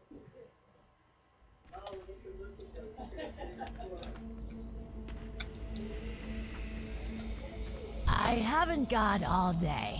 I haven't got all day.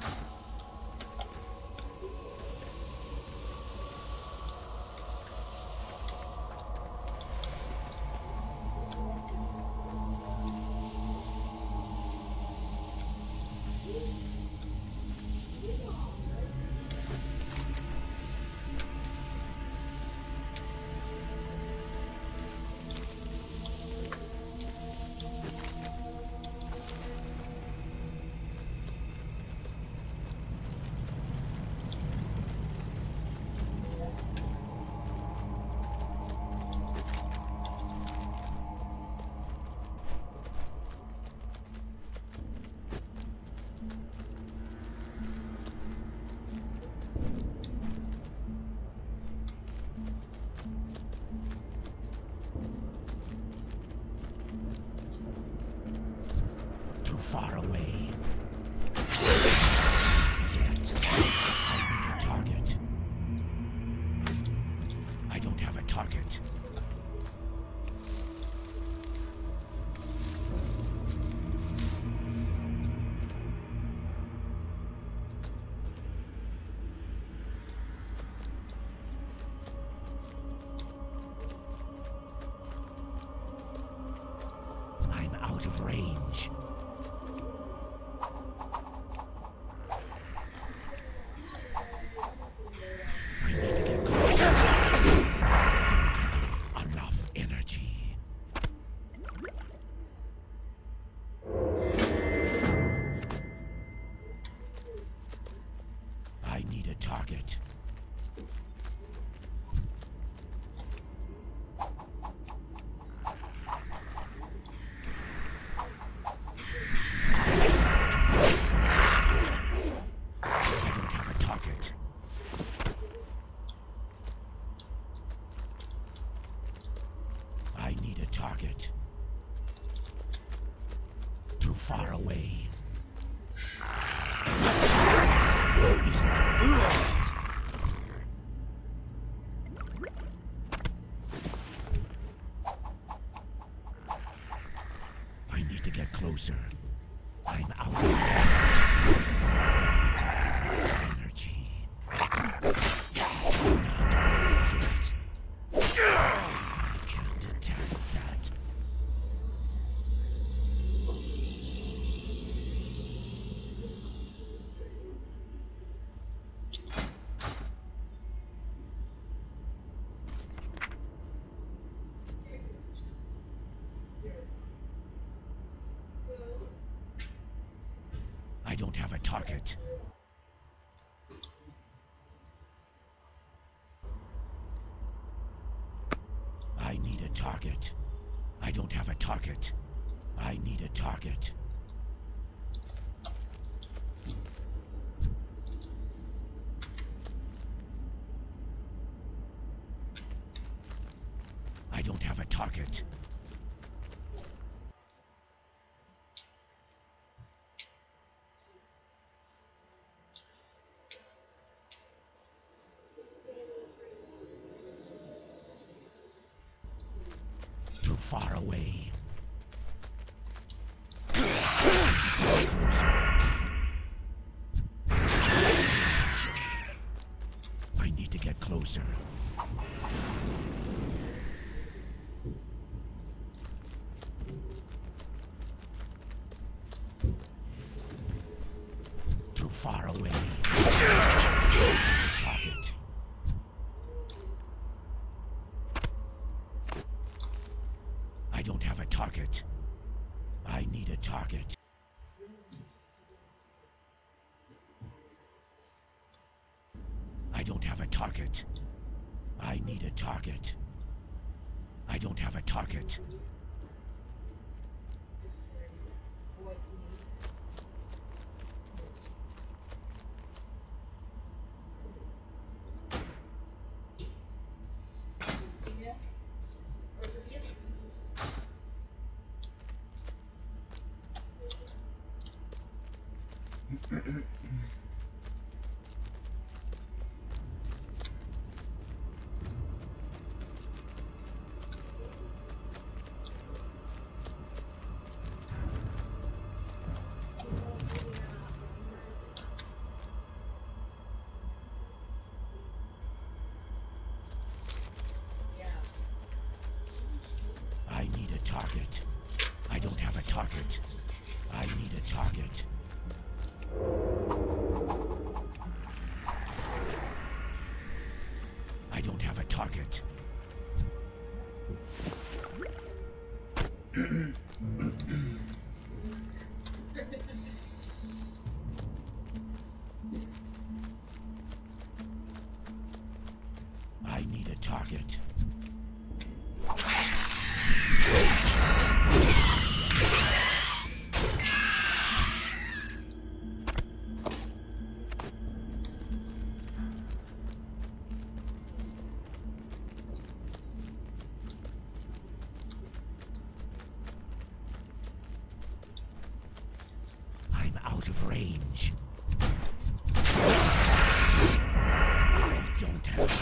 Far away. Yet, I need a target. I don't have a target. I'm out of range. Target. I don't have a target. I need a target. Too far away. I need to get closer. I'm out of energy. I can't attack that. I don't have a target. I need a target. I don't have a target. I need a target. I don't have a target. Too far away. I need to get closer. Too far away. Target. I don't have a target. I need a target. I don't have a target. I need a target. I don't have a target. target. I need a target. I don't have a target. I need a target. I'm out of range. I don't have.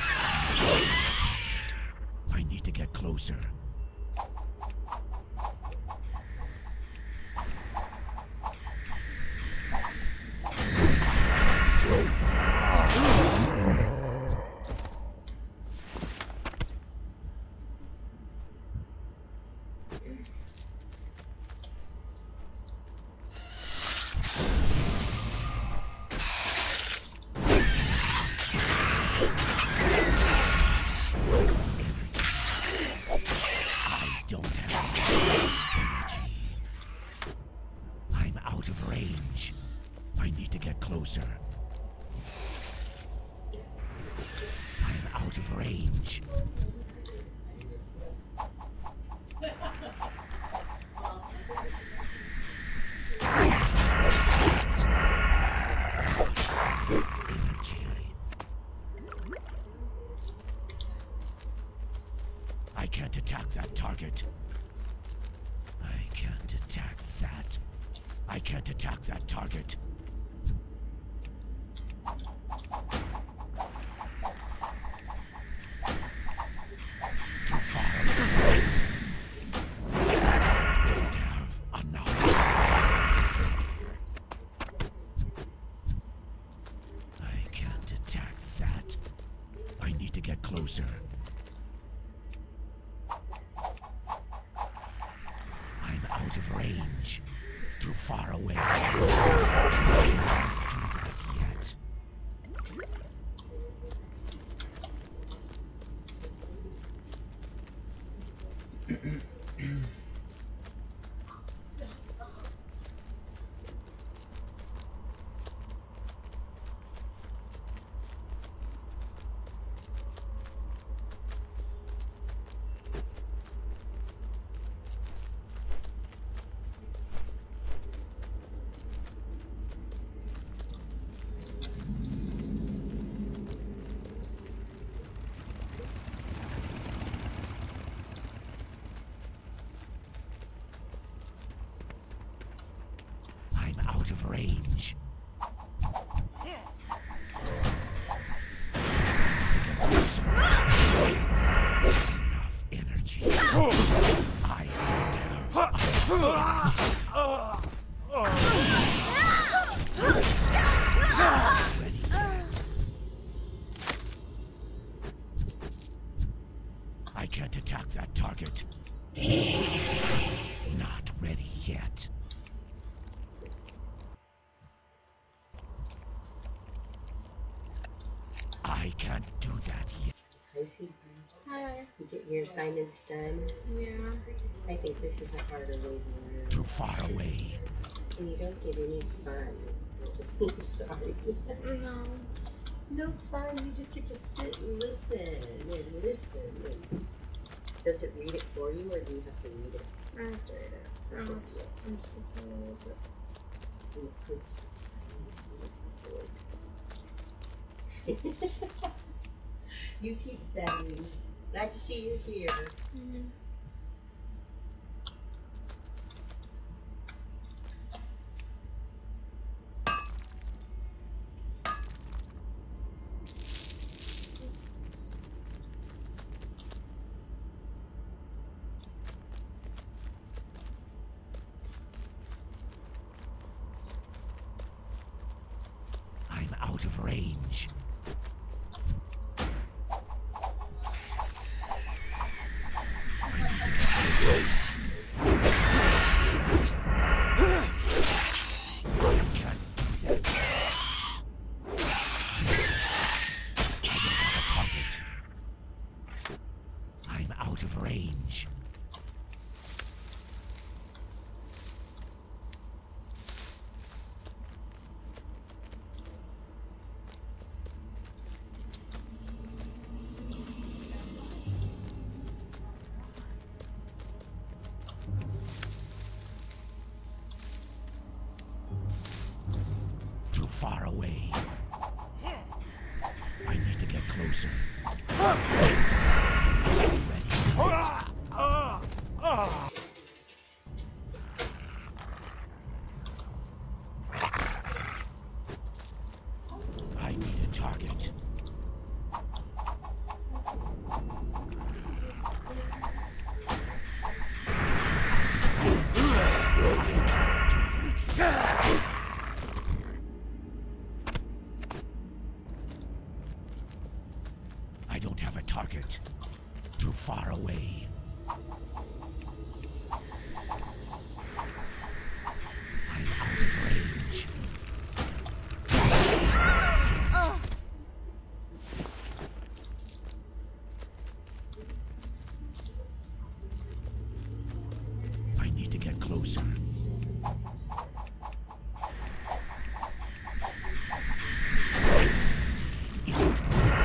I need to get closer. I need to get closer. I'm out of range. Energy. I can't attack that target. I can't attack that. I can't attack that target. Too far away. I don't have enough. I can't attack that. I need to get closer. I'm out of range. Too far away. I can't do that yet. Out of range. Enough energy. I don't have ready yet. I can't attack that target. Not ready yet. I can't do that yet. Hi, Susan. Hi. You get your assignments done? Yeah. I think this is a harder way to learn. Too far away. And you don't get any fun. Sorry. No. No fun. You just get to sit and listen and listen. And does it read it for you, or do you have to read it? I have to read it. I'm just gonna use it. You keep studying. Glad to see you here. Mm-hmm. I'm out of range. I need to get closer. Is it ready? I need a target. I don't have a target. Too far away. I'm out of range. I need to get closer. Is it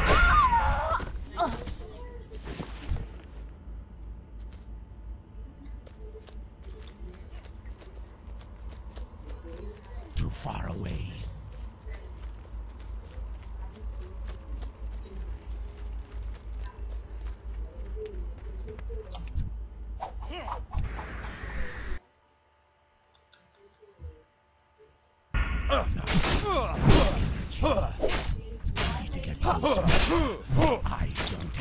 too far away? I need to get closer. I don't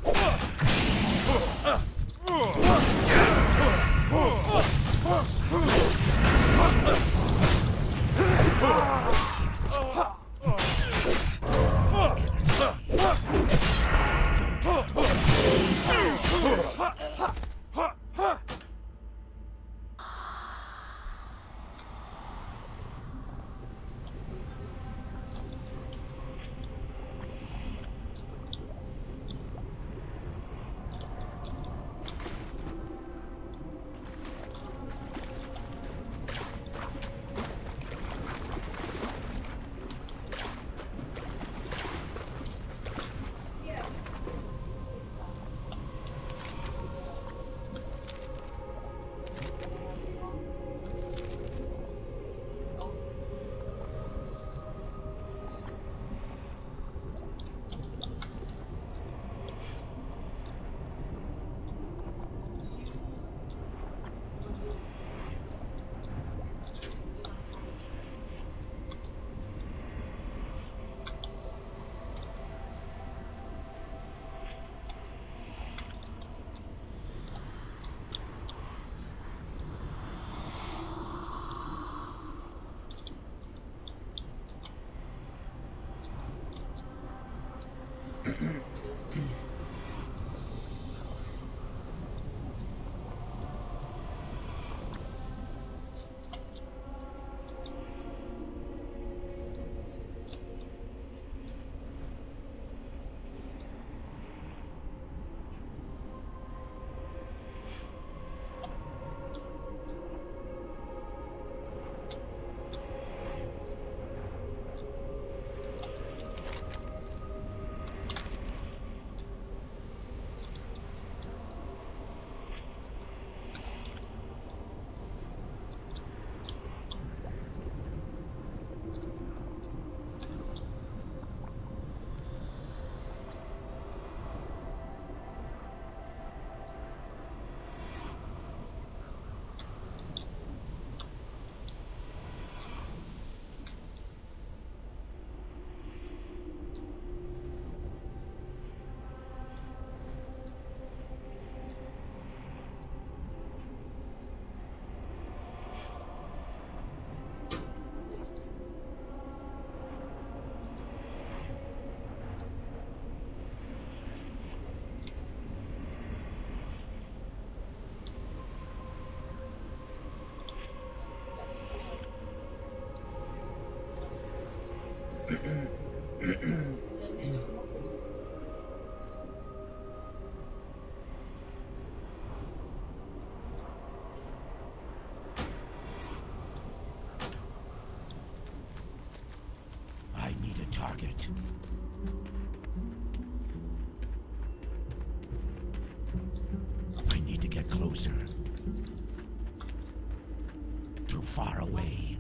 target. I need to get closer. Too far away.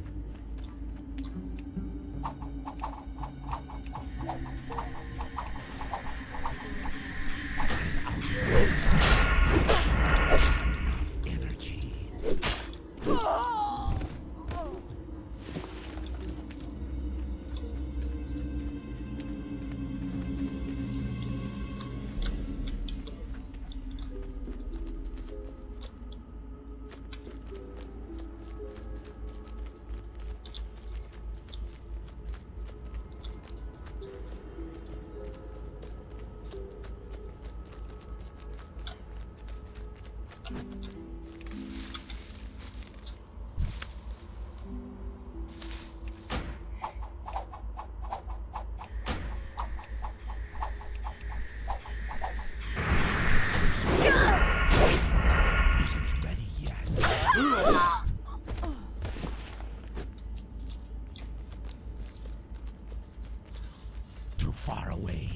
far away.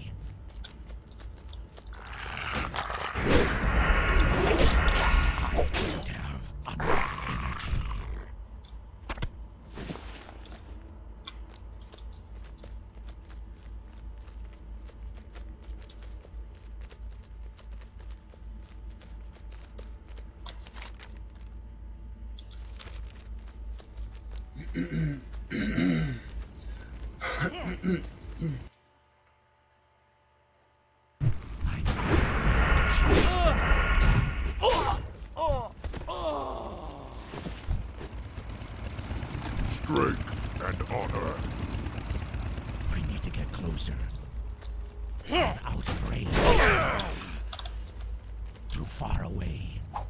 I don't have enough energy. Strength and honor. I need to get closer. I'm out of range. Too far away.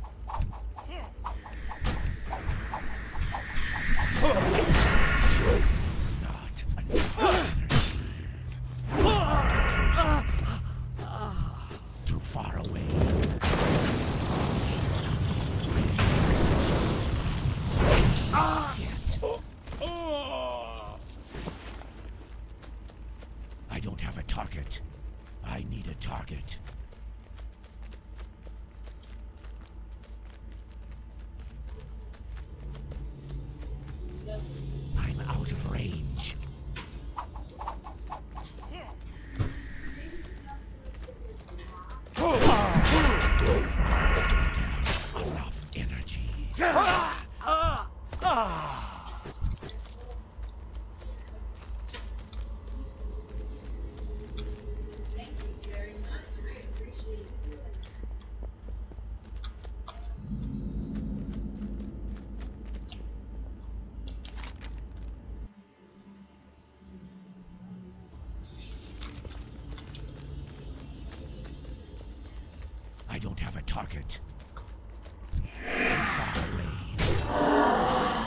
Not enough energy. Get closer. Too far away. I don't have a target. I need a target. I'm out of range. I don't have enough energy. I don't have a target. Too far away.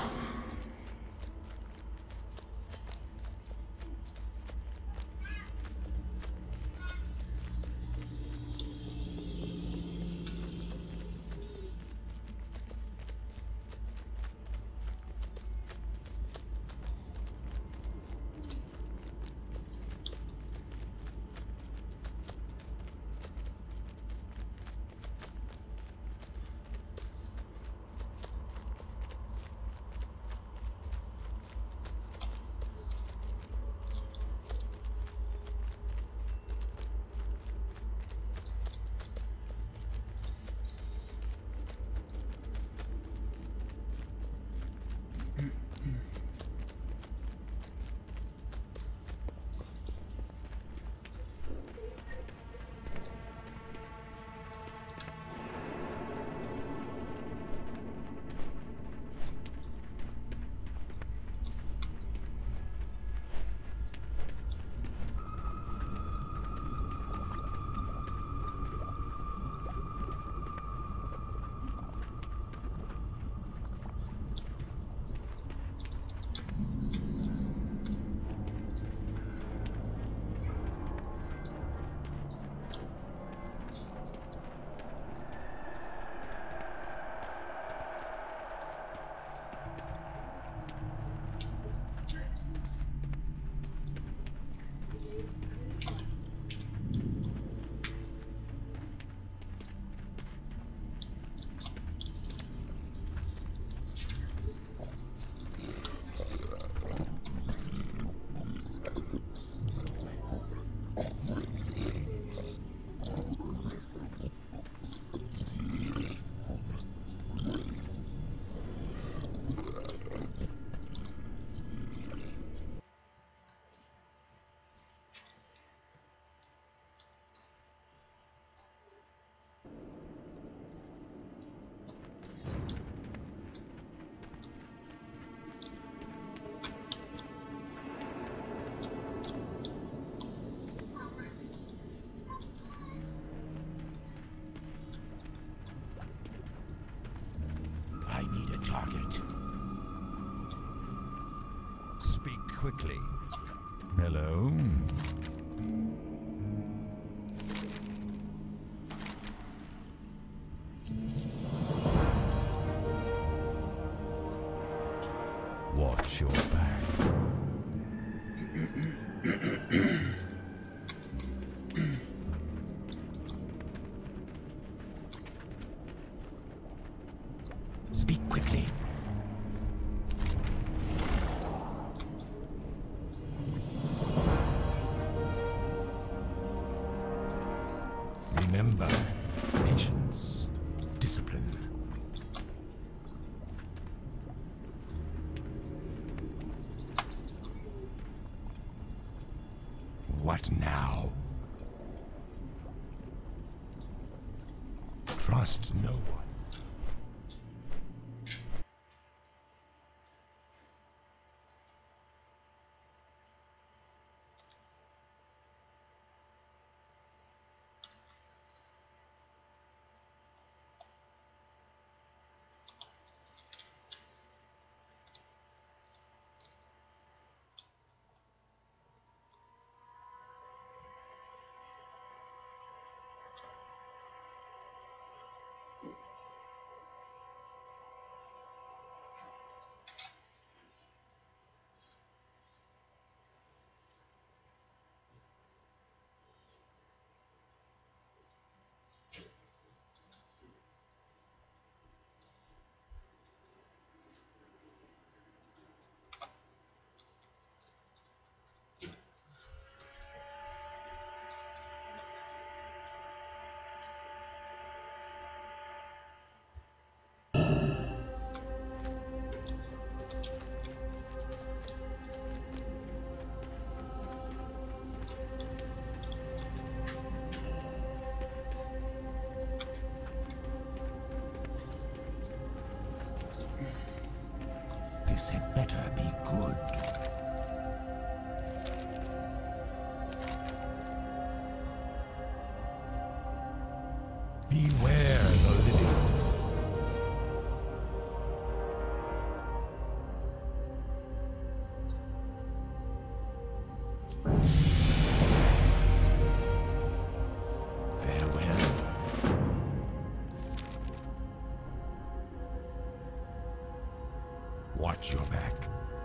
I need a target. Speak quickly. Hello? Watch your back. quickly. Remember, patience, discipline. What now? Trust no one. This had better be good. Beware the living. Farewell. Watch your back.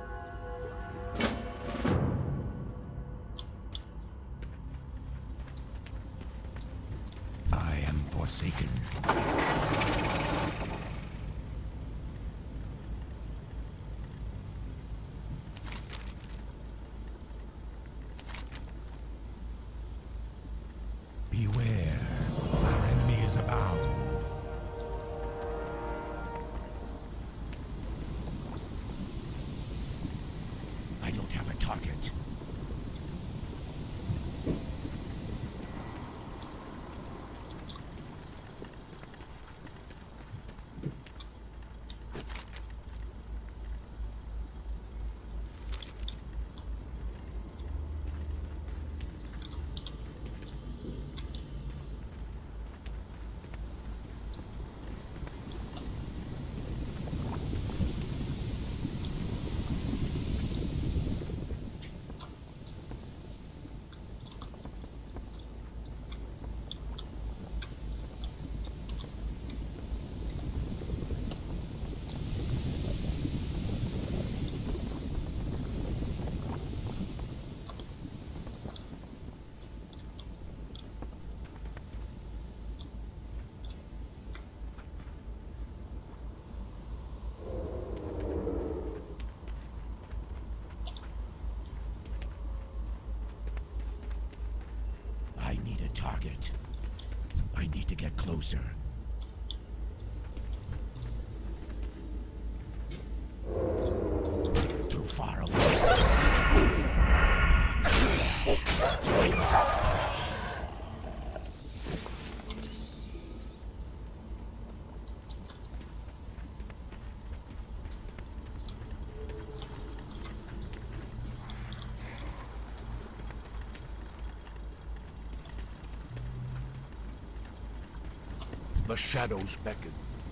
I am forsaken. Beware, our enemy is abound. I don't have a target. I need a target. I need to get closer. Too far away. The shadows beckon.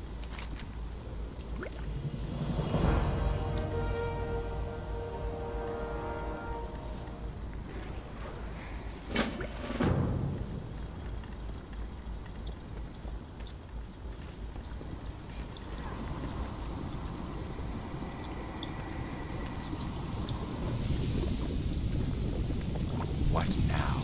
What now?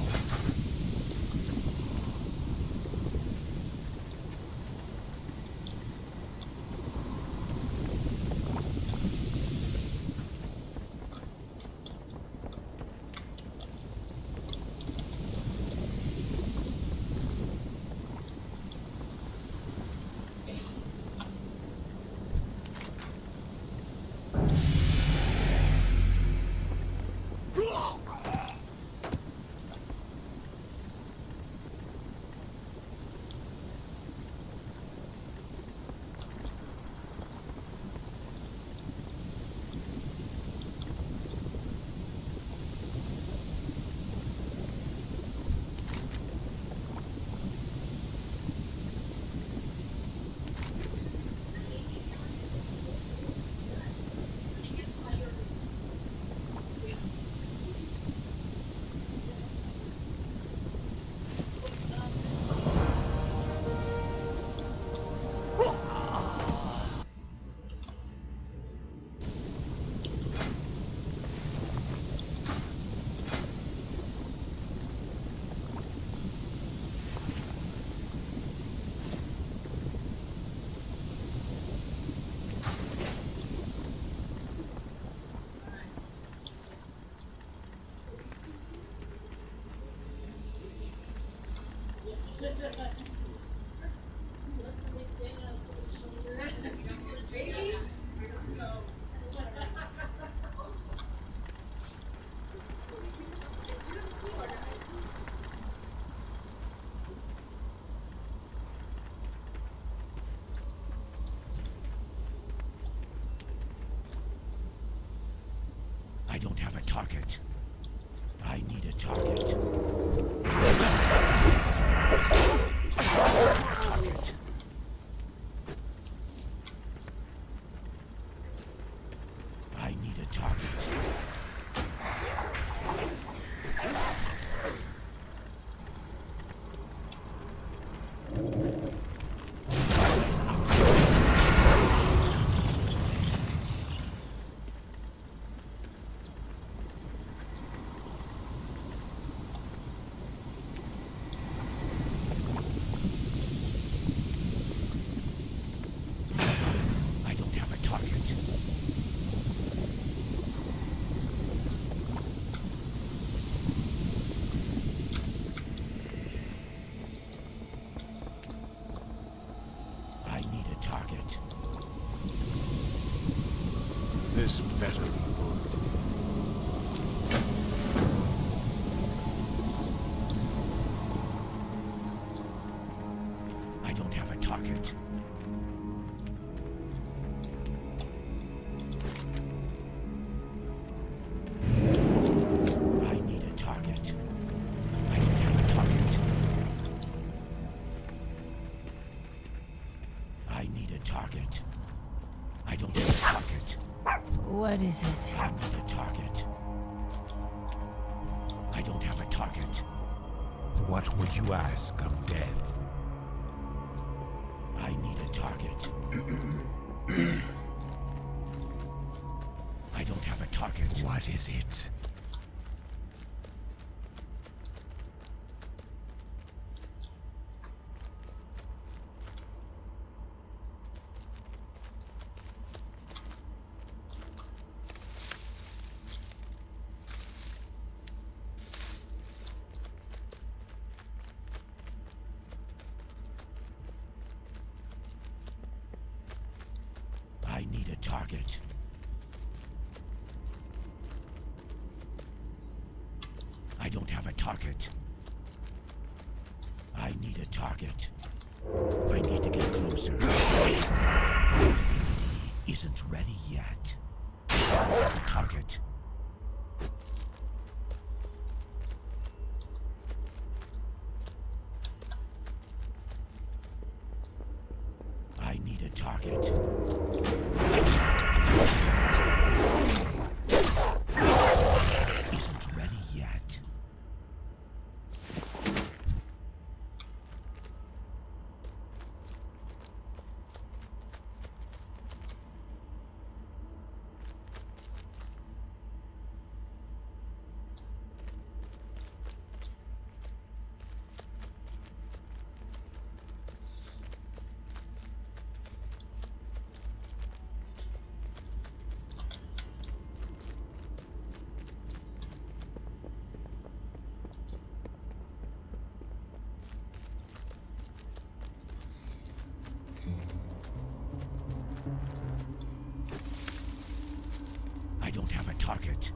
I don't have a target. I need a target. Target. I need a target. I don't have a target. I need a target. This better be good. I don't have a target. I need a target. I don't have a target. I need a target. I don't have a target. What is it? I need a target. I don't have a target. What would you ask, undead? I need a target. I don't have a target. What is it? I need a target. I don't have a target. I need a target. I need to get closer. Isn't ready yet. I have a target. I need a target. Isn't ready yet. I don't have a target.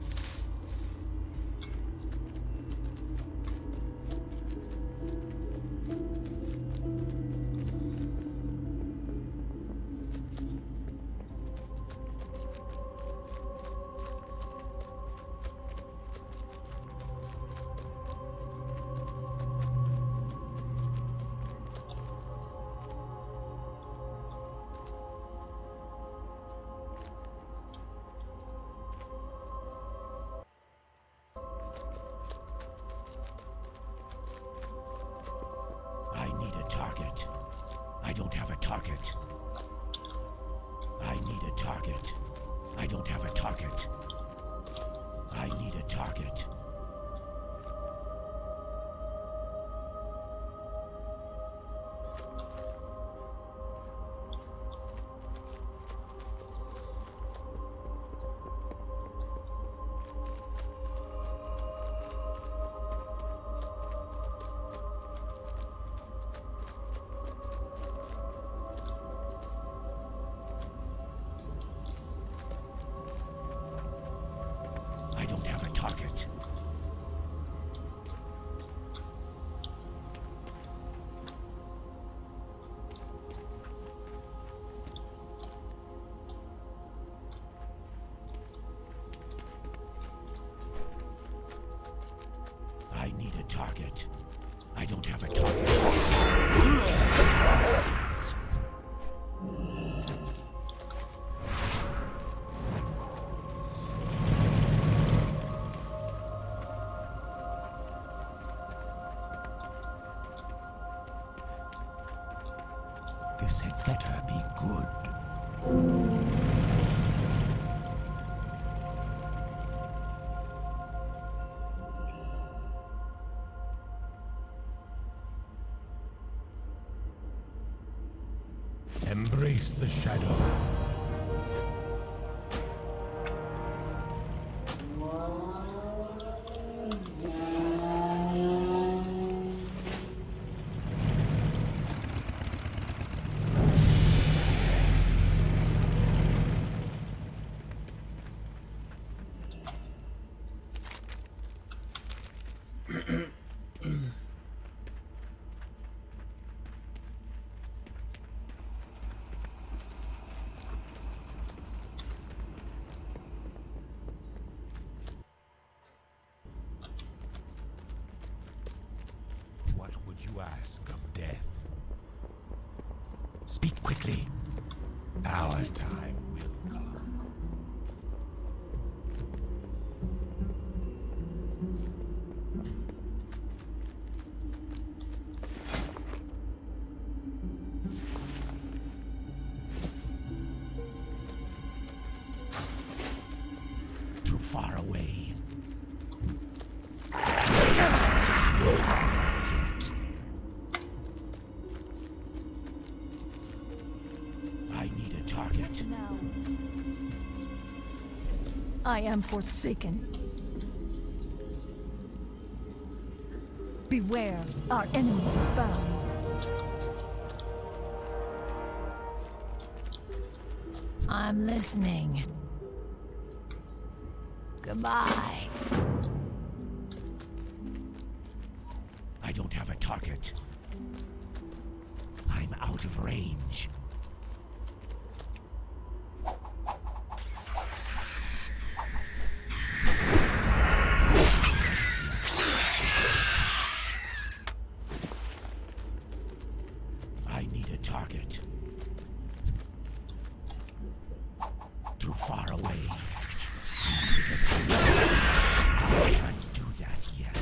I need a target. I don't have a target. I need a target. I don't have a target. I need a target. I don't have a target. This had better be good. Embrace the shadow. What would you ask of death? Speak quickly. Our time will come. Too far away. I need a target. Now. I am forsaken. Beware, our enemies abound. I'm listening. Goodbye. I don't have a target. I'm out of range. I need a target. Too far away. I can't do that yet.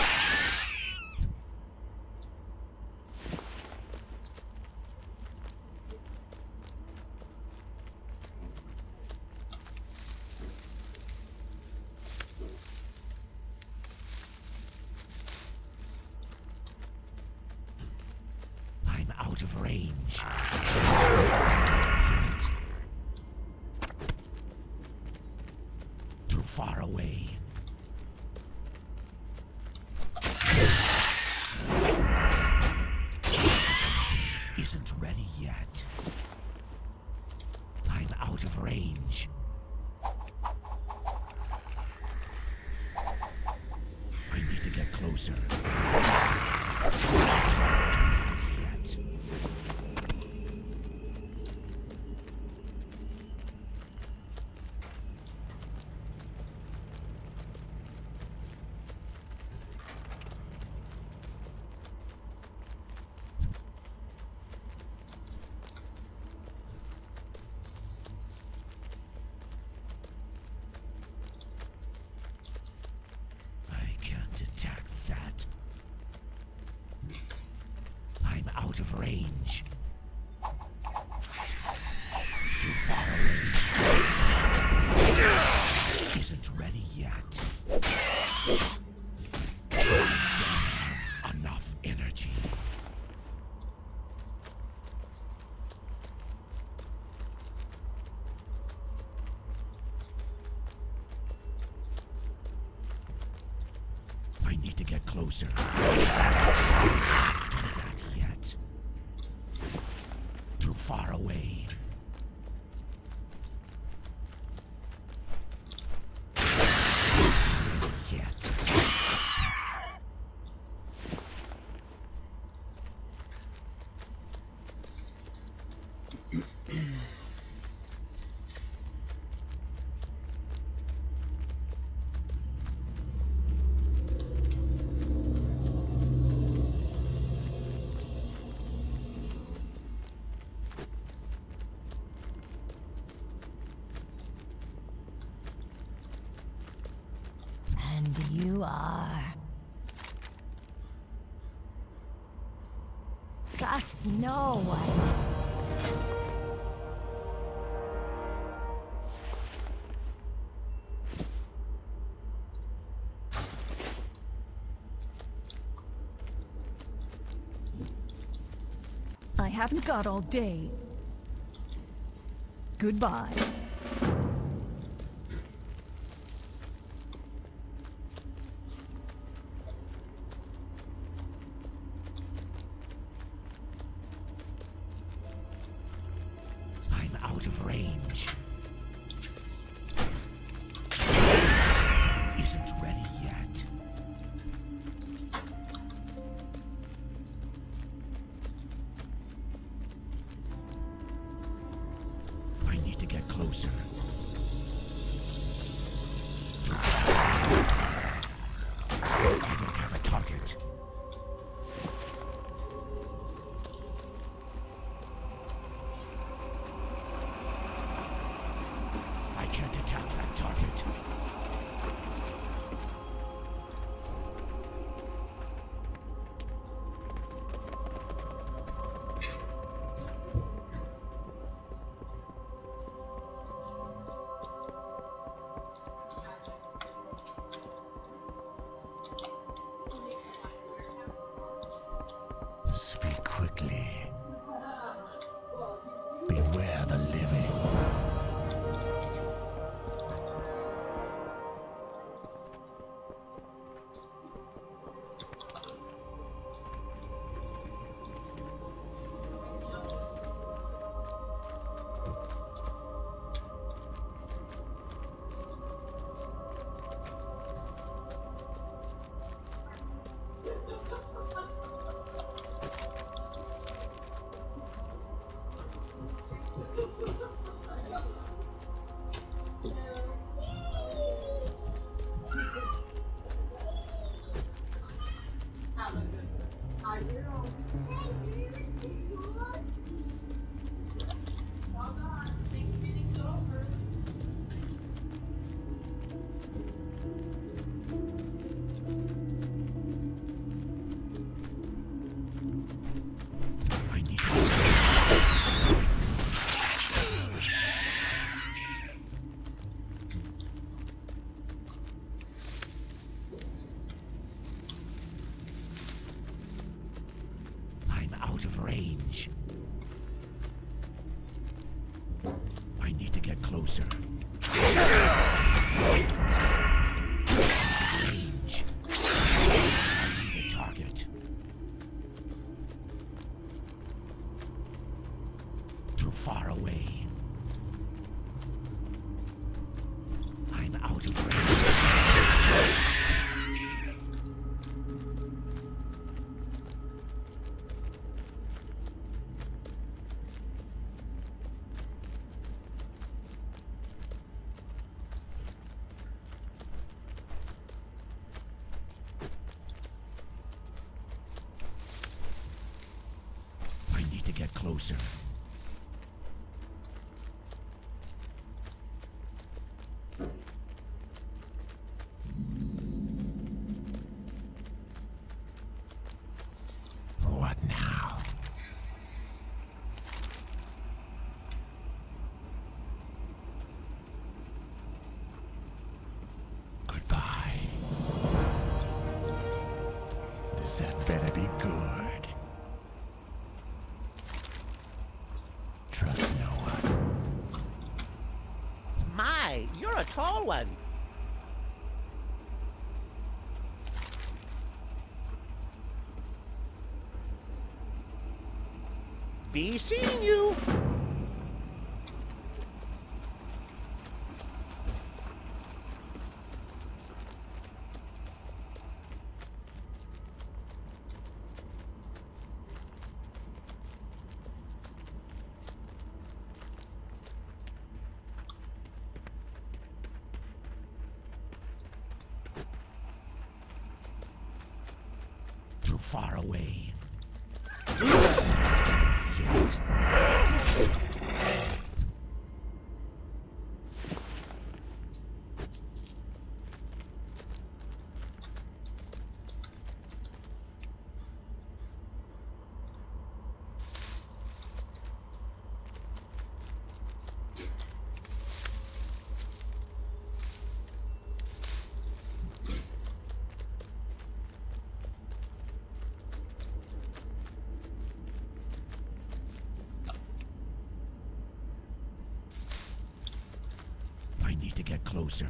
I'm out of range. Yet. Too far away. Isn't ready yet. I'm out of range. I need to get closer. Yet. I can't attack that. I'm out of range. Too far away. Isn't ready yet. Don't have enough energy. I need to get closer. Do that yet. Too far away. Yet. Just no one. I haven't got all day. Goodbye. I'm out of range. Isn't ready yet. I need to get closer. I don't have a target. I can't attack that target. Speak quickly. Beware the living. I need I'm out of range. I need to get closer. Out of range. I need a target. Too far away. I'm out of range. I need to get closer. What now? Goodbye. This had better be good. Trust no one. My, you're a tall one. Be seeing you. Too far away. to get closer.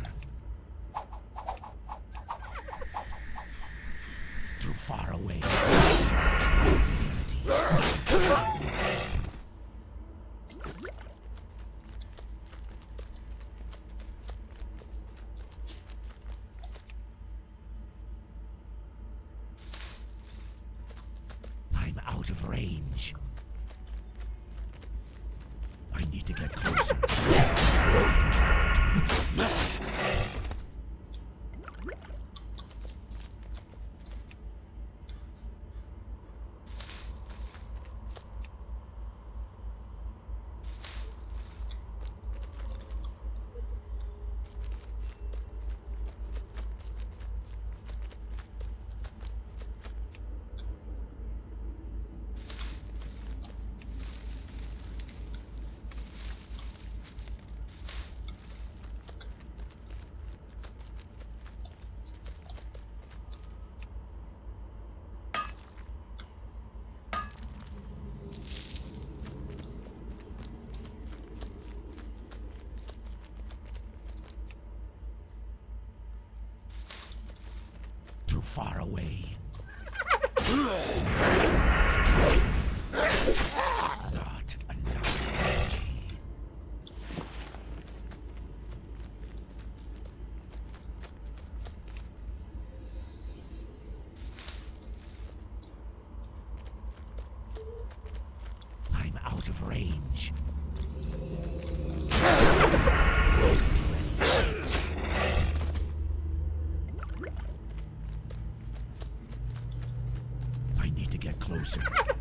Too far away. I'm out of range. I need to get closer. Too far away. Not enough energy. I'm out of range. I need to get closer.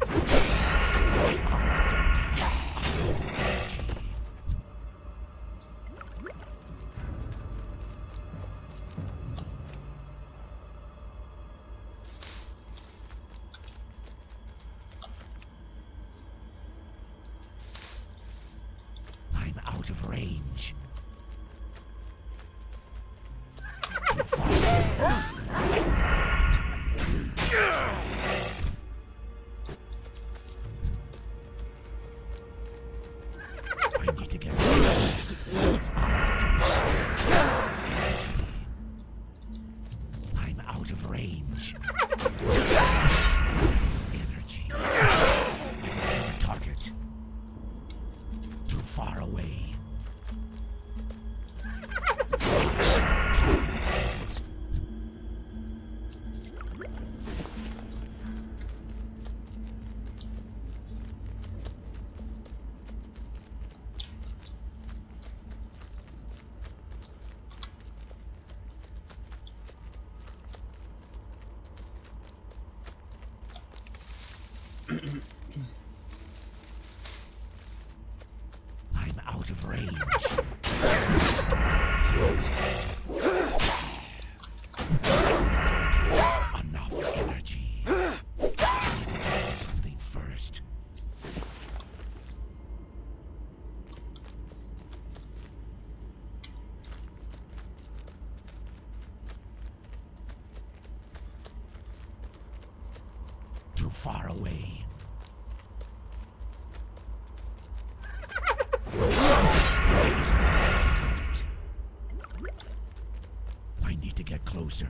I'm out of range. Too far. I need to get I'm out of range. Energy. I don't have a target. Too far away. I'm out of range. Enough energy. Something first. Too far away. I need to get closer.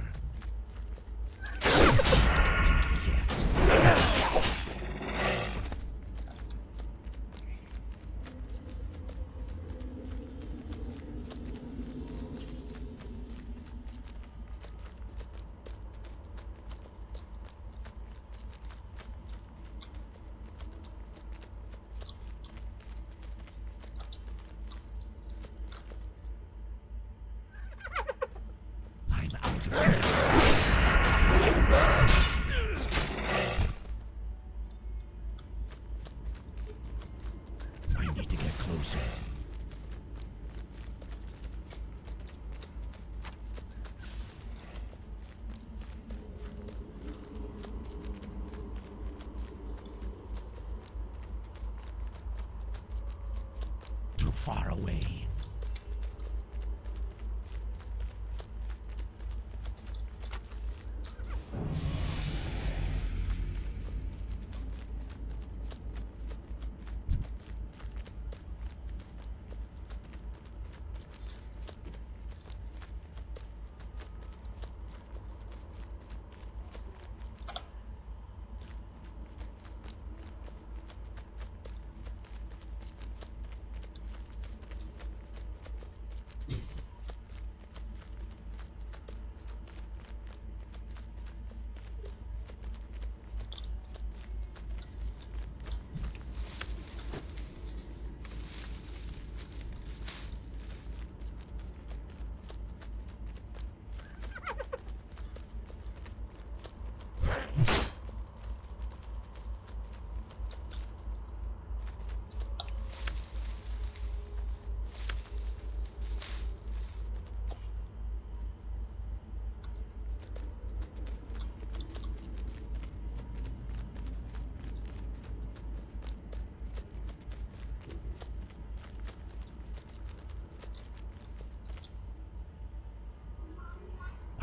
I'm out of range. I need to get closer. Too far away.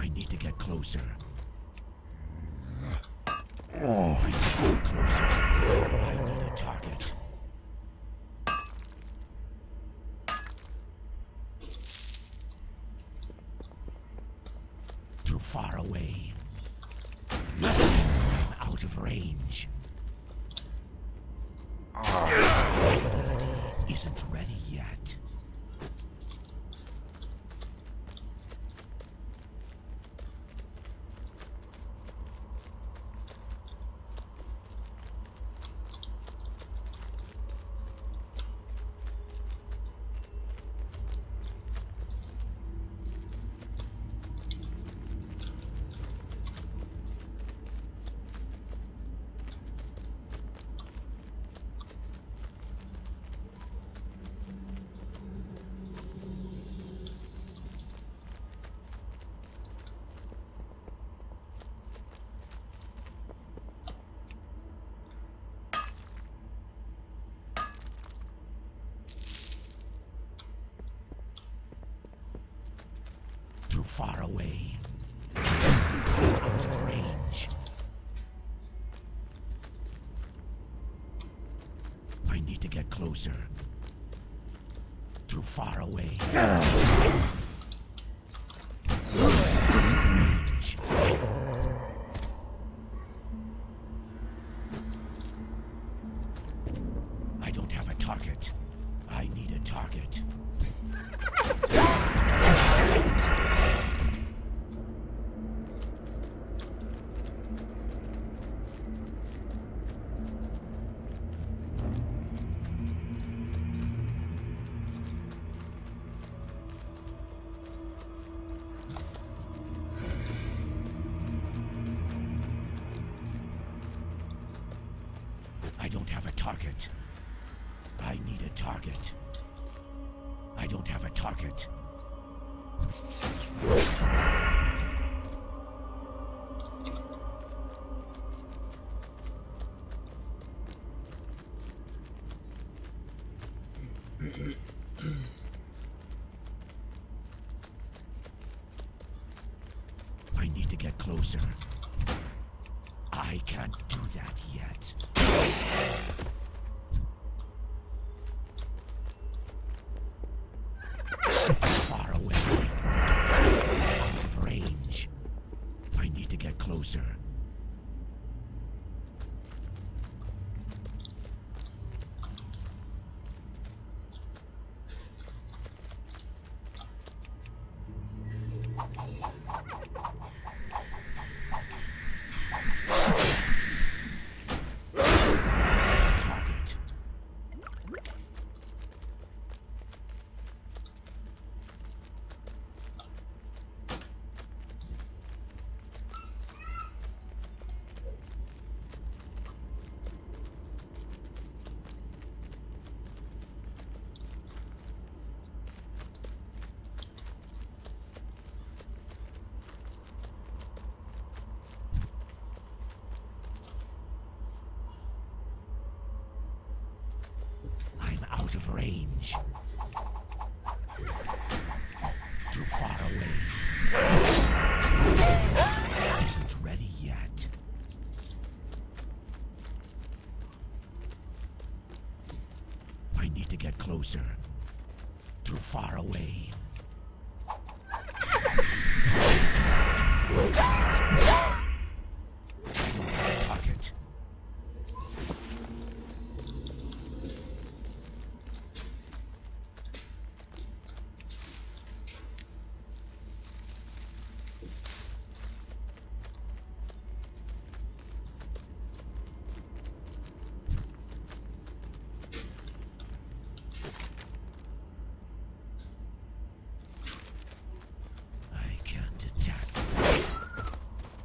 I need to get closer. I need to get closer. I need a target. Too far away. I'm out of range. Isn't ready yet. Too far away. Out of range. I need to get closer. Too far away. Range. I don't have a target. I need a target. I don't have a target. I need a target. I don't have a target. I need to get closer. I can't do that yet. Far away. Out of range. I need to get closer. Target. I'm out of range. Too far away. Isn't ready yet. I need to get closer. Too far away. Target. I can't attack.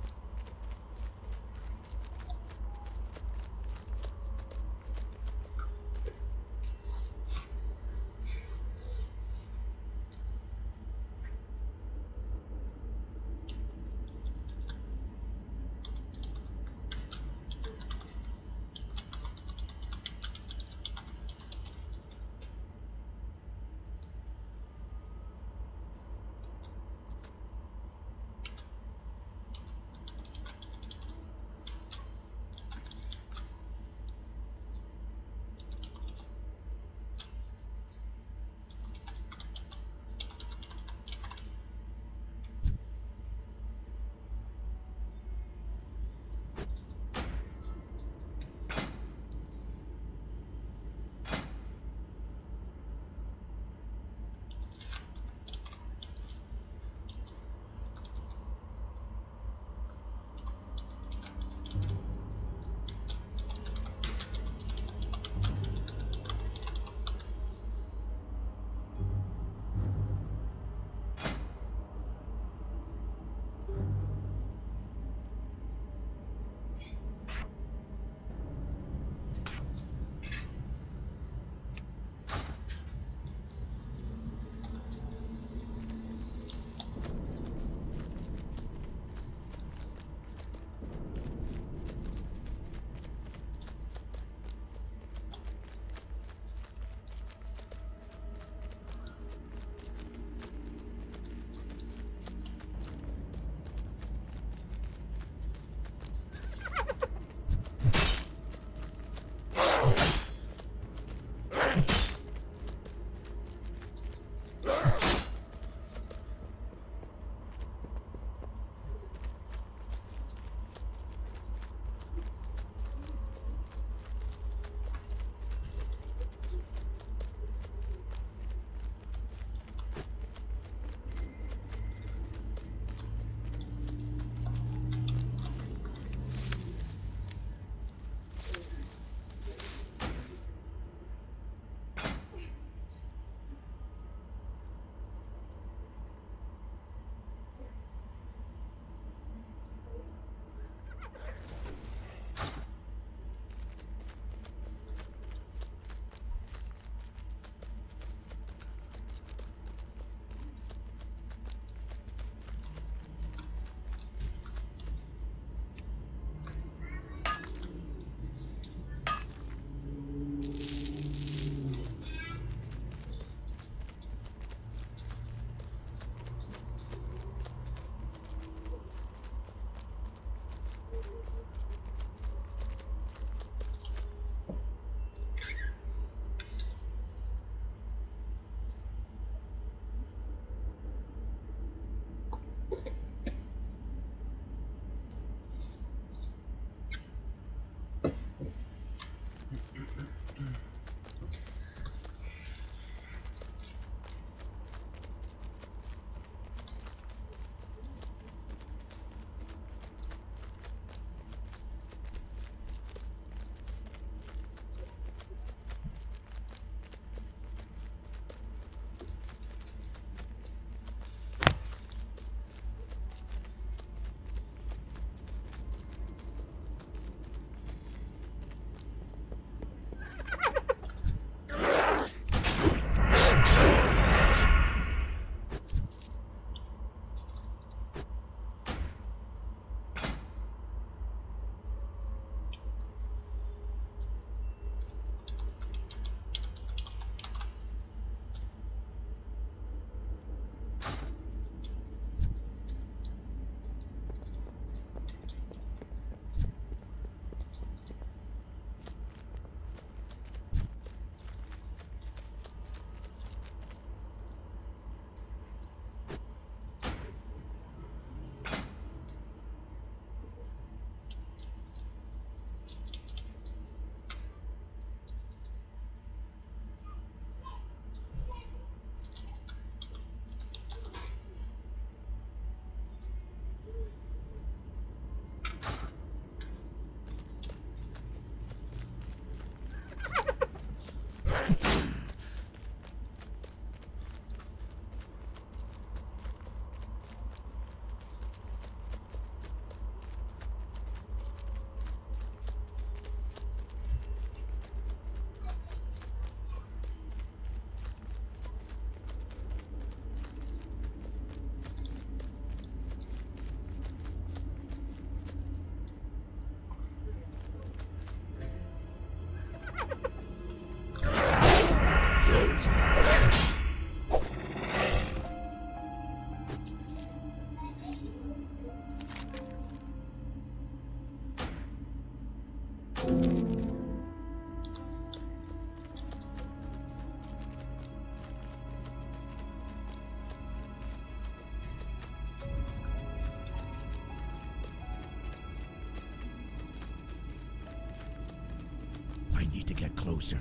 I need to get closer.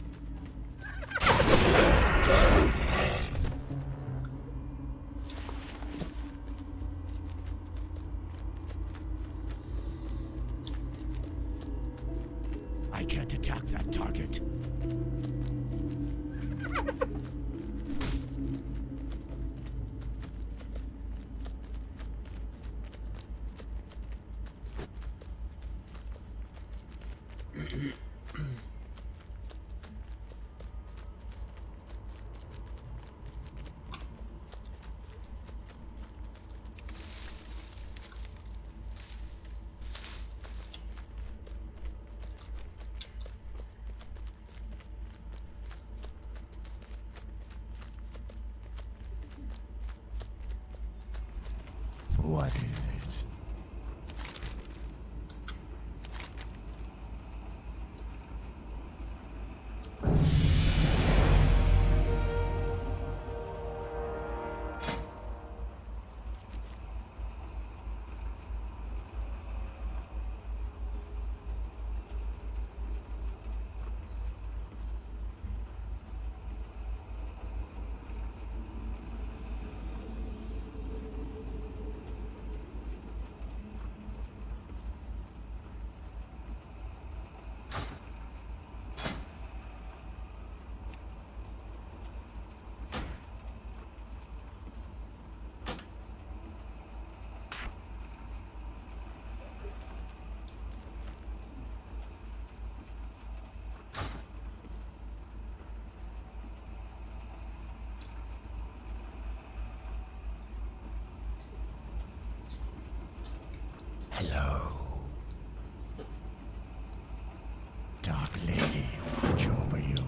I can't attack that target. What is it? Hello. Dark Lady, watch over you.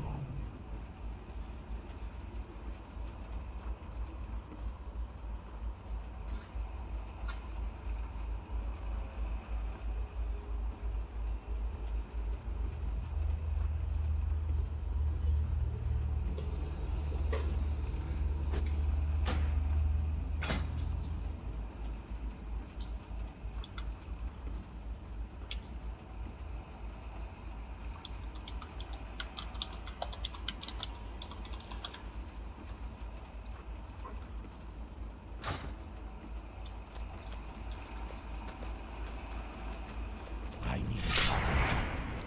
I need a target.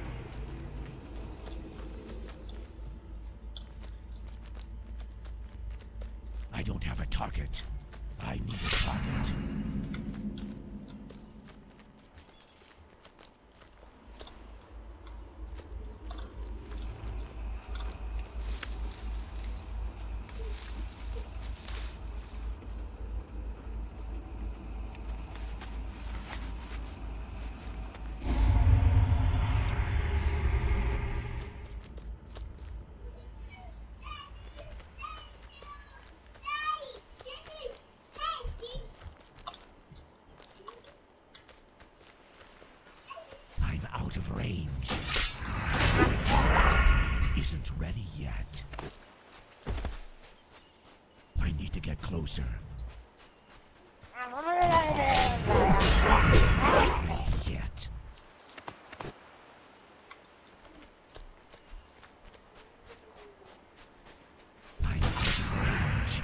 I don't have a target. I need a target. I'm out of range. Isn't ready yet. I need to get closer. Not ready yet. I'm out of range.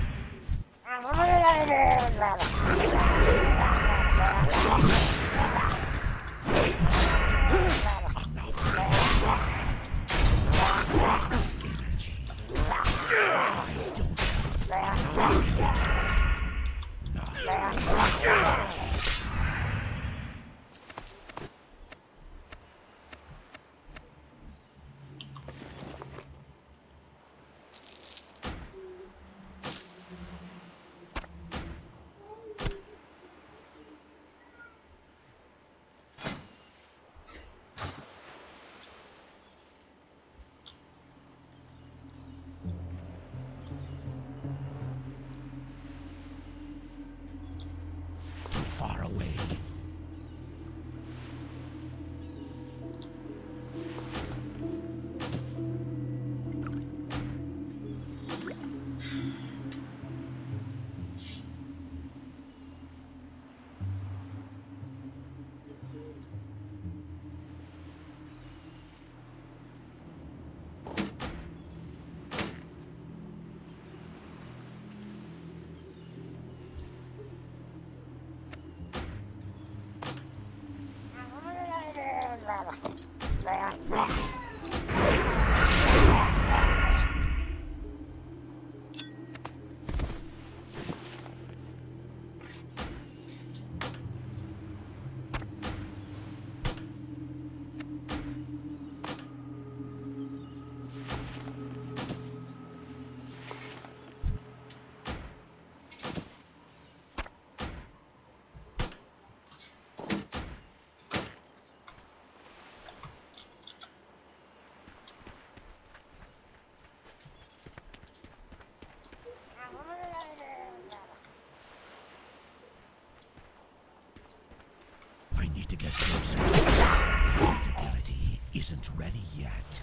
need to get closer. His ability isn't ready yet.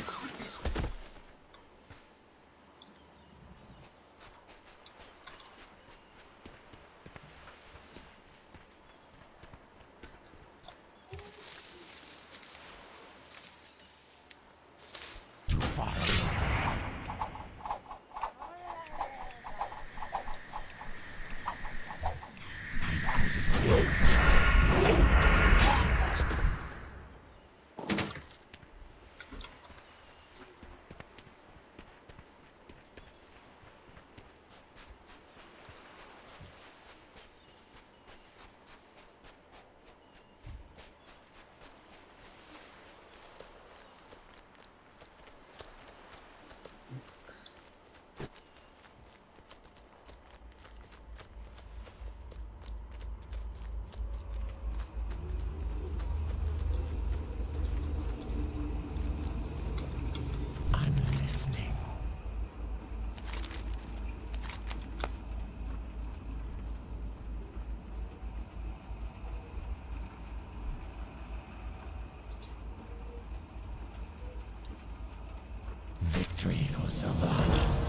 Too far away. I'm out of range. I'm listening. Victory for some of us.